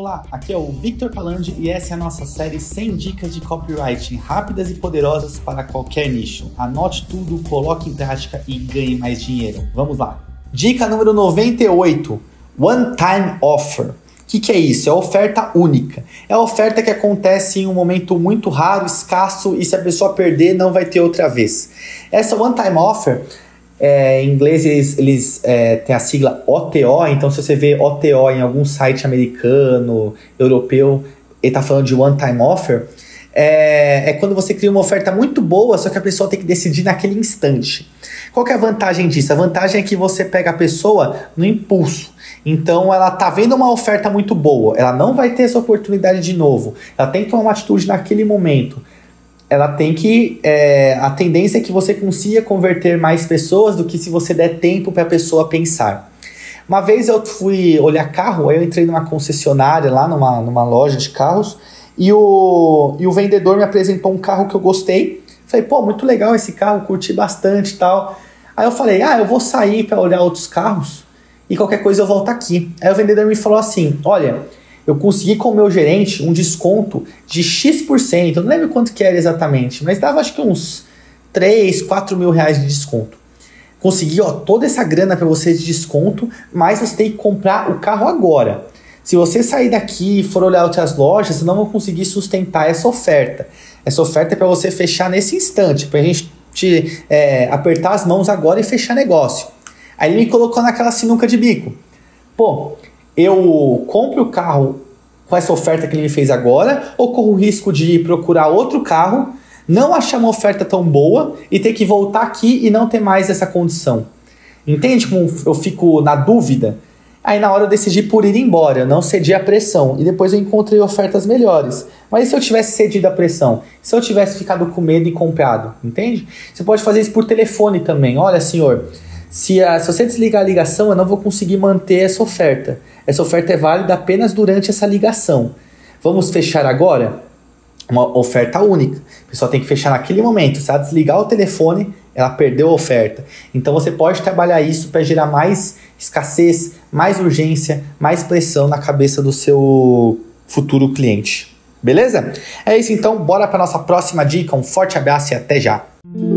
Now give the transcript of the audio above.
Olá, aqui é o Victor Palandi e essa é a nossa série 100 dicas de copywriting rápidas e poderosas para qualquer nicho. Anote tudo, coloque em prática e ganhe mais dinheiro. Vamos lá. Dica número 98, One Time Offer. O que é isso? É oferta única. É a oferta que acontece em um momento muito raro, escasso, e se a pessoa perder, não vai ter outra vez. Essa One Time Offer, em inglês eles têm a sigla OTO, então se você vê OTO em algum site americano, europeu, ele está falando de One Time Offer, é quando você cria uma oferta muito boa, só que a pessoa tem que decidir naquele instante. Qual que é a vantagem disso? A vantagem é que você pega a pessoa no impulso. Então ela tá vendo uma oferta muito boa, ela não vai ter essa oportunidade de novo, ela tem que tomar uma atitude naquele momento. Ela tem que, a tendência é que você consiga converter mais pessoas do que se você der tempo para a pessoa pensar. Uma vez eu fui olhar carro, aí eu entrei numa concessionária lá, numa loja de carros, e o vendedor me apresentou um carro que eu gostei. Falei, pô, muito legal esse carro, curti bastante e tal. Aí eu falei, eu vou sair para olhar outros carros e qualquer coisa eu volto aqui. Aí o vendedor me falou assim, olha, eu consegui com o meu gerente um desconto de X%, eu não lembro quanto que era exatamente, mas dava acho que uns 3, 4 mil reais de desconto. Consegui toda essa grana para você de desconto, mas você tem que comprar o carro agora. Se você sair daqui e for olhar outras lojas, você não vai conseguir sustentar essa oferta. Essa oferta é para você fechar nesse instante, para a gente apertar as mãos agora e fechar negócio. Aí ele me colocou naquela sinuca de bico. Pô, eu compro o carro com essa oferta que ele me fez agora ou corro o risco de procurar outro carro, não achar uma oferta tão boa e ter que voltar aqui e não ter mais essa condição? Entende como eu fico na dúvida? Aí na hora eu decidi por ir embora, eu não cedi à pressão e depois eu encontrei ofertas melhores. Mas e se eu tivesse cedido à pressão? Se eu tivesse ficado com medo e comprado? Entende? Você pode fazer isso por telefone também. Olha, senhor, se você desligar a ligação, eu não vou conseguir manter essa oferta. Essa oferta é válida apenas durante essa ligação. Vamos fechar agora? Uma oferta única. A pessoa tem que fechar naquele momento. Se ela desligar o telefone, ela perdeu a oferta. Então você pode trabalhar isso para gerar mais escassez, mais urgência, mais pressão na cabeça do seu futuro cliente. Beleza? É isso então, bora para nossa próxima dica. Um forte abraço e até já!